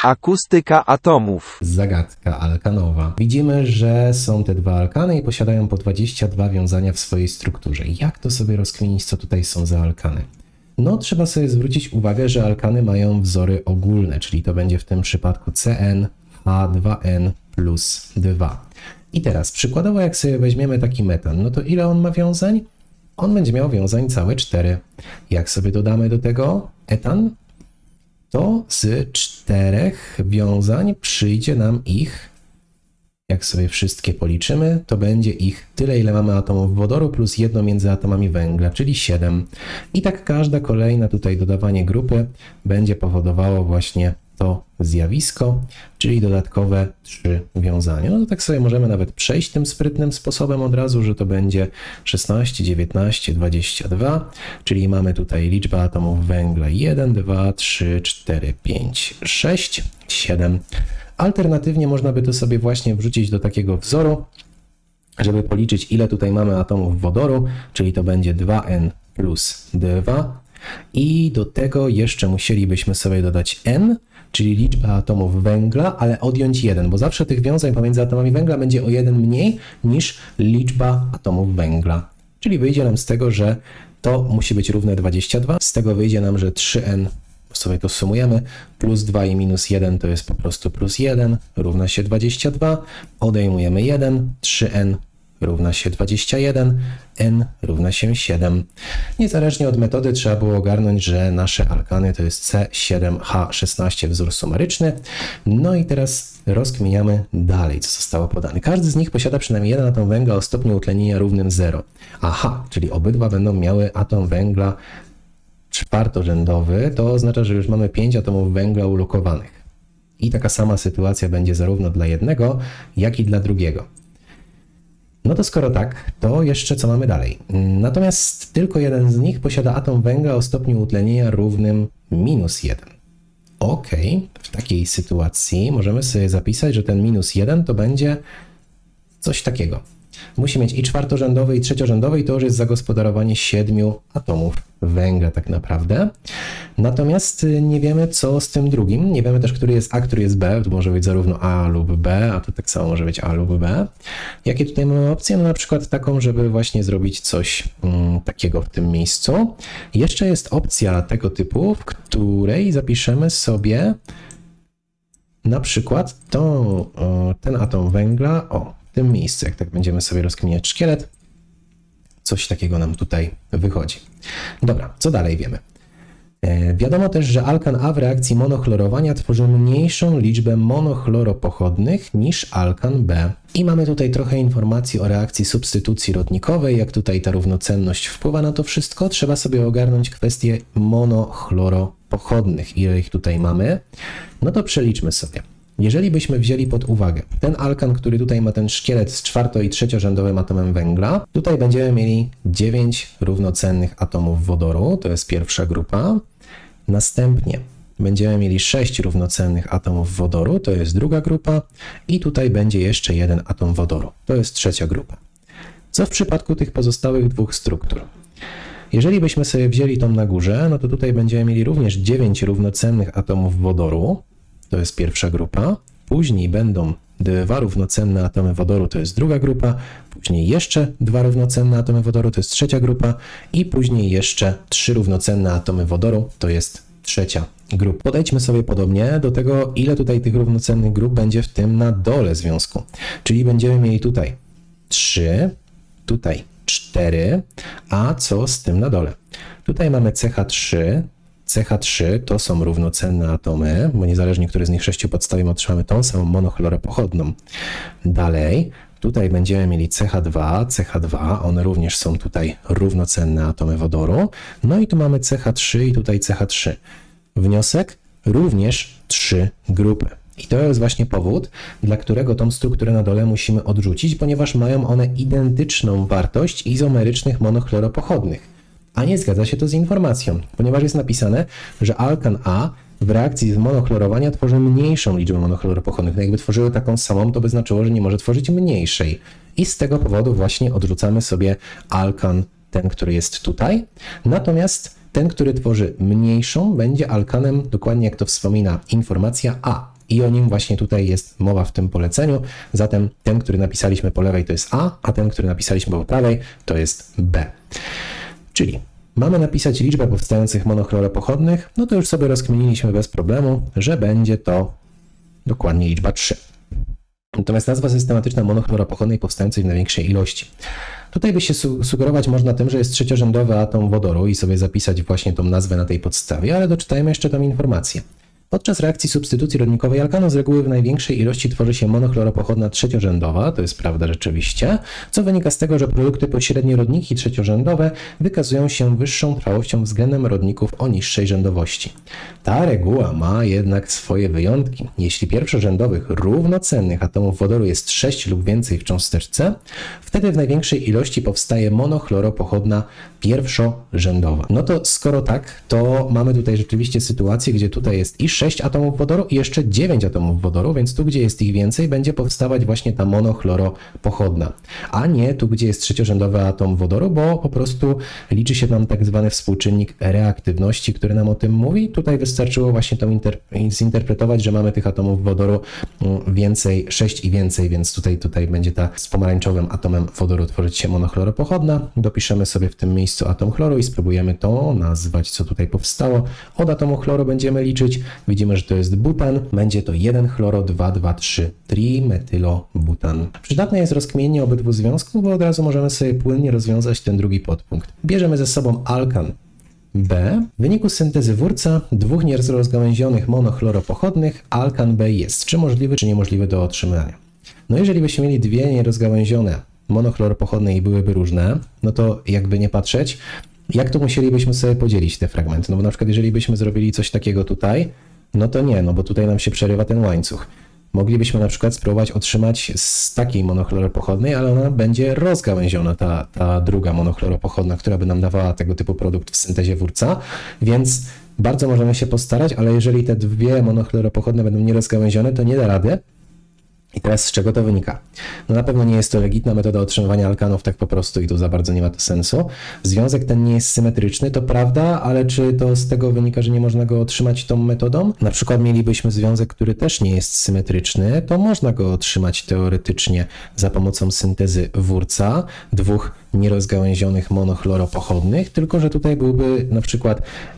Akustyka atomów. Zagadka alkanowa. Widzimy, że są te dwa alkany i posiadają po 22 wiązania w swojej strukturze. Jak to sobie rozkminić, co tutaj są za alkany? No, trzeba sobie zwrócić uwagę, że alkany mają wzory ogólne, czyli to będzie w tym przypadku CnH2n plus 2. I teraz przykładowo, jak sobie weźmiemy taki metan, no to ile on ma wiązań? On będzie miał wiązań całe 4. Jak sobie dodamy do tego etan, to z 4 wiązań przyjdzie nam ich, jak sobie wszystkie policzymy, to będzie ich tyle, ile mamy atomów wodoru plus jedno między atomami węgla, czyli 7. I tak każda kolejna tutaj dodawanie grupy będzie powodowało właśnie to zjawisko, czyli dodatkowe 3 wiązania. No to tak sobie możemy nawet przejść tym sprytnym sposobem od razu, że to będzie 16, 19, 22, czyli mamy tutaj liczbę atomów węgla 1, 2, 3, 4, 5, 6, 7. Alternatywnie można by to sobie właśnie wrzucić do takiego wzoru, żeby policzyć, ile tutaj mamy atomów wodoru, czyli to będzie 2n plus 2 i do tego jeszcze musielibyśmy sobie dodać n, czyli liczba atomów węgla, ale odjąć 1, bo zawsze tych wiązań pomiędzy atomami węgla będzie o 1 mniej niż liczba atomów węgla. Czyli wyjdzie nam z tego, że to musi być równe 22, z tego wyjdzie nam, że 3n, sobie to sumujemy, plus 2 i minus 1 to jest po prostu plus 1, równa się 22, odejmujemy 1, 3n równa się 21, n równa się 7. Niezależnie od metody trzeba było ogarnąć, że nasze alkany to jest C7H16 wzór sumaryczny. No i teraz rozkminiamy dalej, co zostało podane. Każdy z nich posiada przynajmniej jeden atom węgla o stopniu utlenienia równym 0. Aha, czyli obydwa będą miały atom węgla czwartorzędowy, to oznacza, że już mamy 5 atomów węgla ulokowanych. I taka sama sytuacja będzie zarówno dla jednego, jak i dla drugiego. No to skoro tak, to jeszcze co mamy dalej? Natomiast tylko jeden z nich posiada atom węgla o stopniu utlenienia równym -1. Ok, w takiej sytuacji możemy sobie zapisać, że ten -1 to będzie coś takiego. Musi mieć i czwartorzędowy, i trzeciorzędowy, i to już jest zagospodarowanie 7 atomów węgla tak naprawdę. Natomiast nie wiemy, co z tym drugim. Nie wiemy też, który jest A, który jest B. To może być zarówno A lub B, a to tak samo może być A lub B. Jakie tutaj mamy opcje? No na przykład taką, żeby właśnie zrobić coś takiego w tym miejscu. Jeszcze jest opcja tego typu, w której zapiszemy sobie na przykład ten atom węgla, w tym miejscu, jak tak będziemy sobie rozkminiać szkielet, coś takiego nam tutaj wychodzi. Dobra, co dalej wiemy? Wiadomo też, że alkan A w reakcji monochlorowania tworzy mniejszą liczbę monochloropochodnych niż alkan B. I mamy tutaj trochę informacji o reakcji substytucji rodnikowej, jak tutaj ta równocenność wpływa na to wszystko. Trzeba sobie ogarnąć kwestię monochloropochodnych. Ile ich tutaj mamy? No to przeliczmy sobie. Jeżeli byśmy wzięli pod uwagę ten alkan, który tutaj ma ten szkielet z czwarto- i trzeciorzędowym atomem węgla, tutaj będziemy mieli 9 równocennych atomów wodoru, to jest pierwsza grupa. Następnie będziemy mieli 6 równocennych atomów wodoru, to jest druga grupa. I tutaj będzie jeszcze jeden atom wodoru, to jest trzecia grupa. Co w przypadku tych pozostałych dwóch struktur? Jeżeli byśmy sobie wzięli tą na górze, no to tutaj będziemy mieli również 9 równocennych atomów wodoru, to jest pierwsza grupa, później będą 2 równocenne atomy wodoru, to jest druga grupa, później jeszcze 2 równocenne atomy wodoru, to jest trzecia grupa i później jeszcze 3 równocenne atomy wodoru, to jest trzecia grupa. Podejdźmy sobie podobnie do tego, ile tutaj tych równocennych grup będzie w tym na dole związku. Czyli będziemy mieli tutaj 3, tutaj 4, a co z tym na dole? Tutaj mamy CH3, CH3 to są równocenne atomy, bo niezależnie, który z nich 6 podstawimy, otrzymamy tą samą monochloropochodną. Dalej, tutaj będziemy mieli CH2, CH2, one również są tutaj równocenne atomy wodoru. No i tu mamy CH3 i tutaj CH3. Wniosek? Również 3 grupy. I to jest właśnie powód, dla którego tą strukturę na dole musimy odrzucić, ponieważ mają one identyczną wartość izomerycznych monochloropochodnych. A nie zgadza się to z informacją, ponieważ jest napisane, że alkan A w reakcji z monochlorowania tworzy mniejszą liczbę monochloropochodnych. No jakby tworzyły taką samą, to by znaczyło, że nie może tworzyć mniejszej. I z tego powodu właśnie odrzucamy sobie alkan, ten, który jest tutaj. Natomiast ten, który tworzy mniejszą, będzie alkanem, dokładnie jak to wspomina informacja A. i o nim właśnie tutaj jest mowa w tym poleceniu. Zatem ten, który napisaliśmy po lewej, to jest A ten, który napisaliśmy po prawej, to jest B. Czyli mamy napisać liczbę powstających monochloropochodnych, no to już sobie rozkminiliśmy bez problemu, że będzie to dokładnie liczba 3. Natomiast nazwa systematyczna monochloropochodnej powstającej w największej ilości. Tutaj by się sugerować można tym, że jest trzeciorzędowy atom wodoru i sobie zapisać właśnie tą nazwę na tej podstawie, ale doczytajmy jeszcze tą informację. Podczas reakcji substytucji rodnikowej alkanu z reguły w największej ilości tworzy się monochloropochodna trzeciorzędowa, to jest prawda rzeczywiście, co wynika z tego, że produkty pośrednie rodniki trzeciorzędowe wykazują się wyższą trwałością względem rodników o niższej rzędowości. Ta reguła ma jednak swoje wyjątki. Jeśli pierwszorzędowych równocennych atomów wodoru jest 6 lub więcej w cząsteczce, wtedy w największej ilości powstaje monochloropochodna pierwszorzędowa. No to skoro tak, to mamy tutaj rzeczywiście sytuację, gdzie tutaj jest i 6 atomów wodoru i jeszcze 9 atomów wodoru, więc tu, gdzie jest ich więcej, będzie powstawać właśnie ta monochloropochodna, a nie tu, gdzie jest trzeciorzędowy atom wodoru, bo po prostu liczy się nam tak zwany współczynnik reaktywności, który nam o tym mówi. Tutaj wystarczyło właśnie to zinterpretować, że mamy tych atomów wodoru więcej, 6 i więcej, więc tutaj będzie ta z pomarańczowym atomem wodoru tworzyć się monochloropochodna. Dopiszemy sobie w tym miejscu atom chloru i spróbujemy to nazwać, co tutaj powstało. Od atomu chloru będziemy liczyć. Widzimy, że to jest butan. Będzie to 1-chloro-2,2,3 trimetylobutan. Przydatne jest rozkmienienie obydwu związków, bo od razu możemy sobie płynnie rozwiązać ten drugi podpunkt. Bierzemy ze sobą alkan B. W wyniku syntezy wórca dwóch nierozgałęzionych monochloropochodnych alkan B jest czy możliwy, czy niemożliwy do otrzymania. No jeżeli byśmy mieli dwie nierozgałęzione monochloropochodne i byłyby różne, no to jakby nie patrzeć, jak to musielibyśmy sobie podzielić te fragmenty? No bo na przykład jeżeli byśmy zrobili coś takiego tutaj, no to nie, no bo tutaj nam się przerywa ten łańcuch. Moglibyśmy na przykład spróbować otrzymać z takiej monochloropochodnej, ale ona będzie rozgałęziona, ta druga monochloropochodna, która by nam dawała tego typu produkt w syntezie wórca, więc bardzo możemy się postarać, ale jeżeli te dwie monochloropochodne będą nierozgałęzione, to nie da rady. I teraz z czego to wynika? No na pewno nie jest to legitna metoda otrzymywania alkanów tak po prostu i tu za bardzo nie ma to sensu. Związek ten nie jest symetryczny, to prawda, ale czy to z tego wynika, że nie można go otrzymać tą metodą? Na przykład mielibyśmy związek, który też nie jest symetryczny, to można go otrzymać teoretycznie za pomocą syntezy wórca dwóch nierozgałęzionych monochloropochodnych, tylko że tutaj byłby na przykład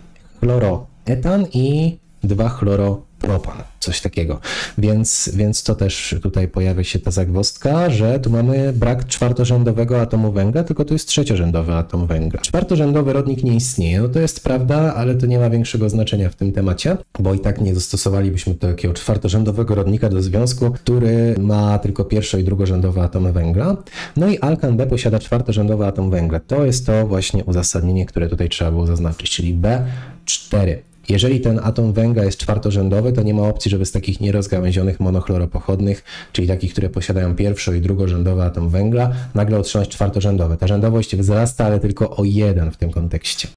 chloroetan i 2-chloropropan, coś takiego. Więc to też tutaj pojawia się ta zagwozdka, że tu mamy brak czwartorzędowego atomu węgla, tylko tu jest trzeciorzędowy atom węgla. Czwartorzędowy rodnik nie istnieje, no to jest prawda, ale to nie ma większego znaczenia w tym temacie, bo i tak nie dostosowalibyśmy takiego czwartorzędowego rodnika do związku, który ma tylko pierwszo- i drugorzędowe atomy węgla. No i alkan B posiada czwartorzędowy atom węgla. To jest to właśnie uzasadnienie, które tutaj trzeba było zaznaczyć, czyli B4. Jeżeli ten atom węgla jest czwartorzędowy, to nie ma opcji, żeby z takich nierozgałęzionych monochloropochodnych, czyli takich, które posiadają pierwszo- i drugorzędowy atom węgla, nagle otrzymać czwartorzędowe. Ta rzędowość wzrasta, ale tylko o 1 w tym kontekście.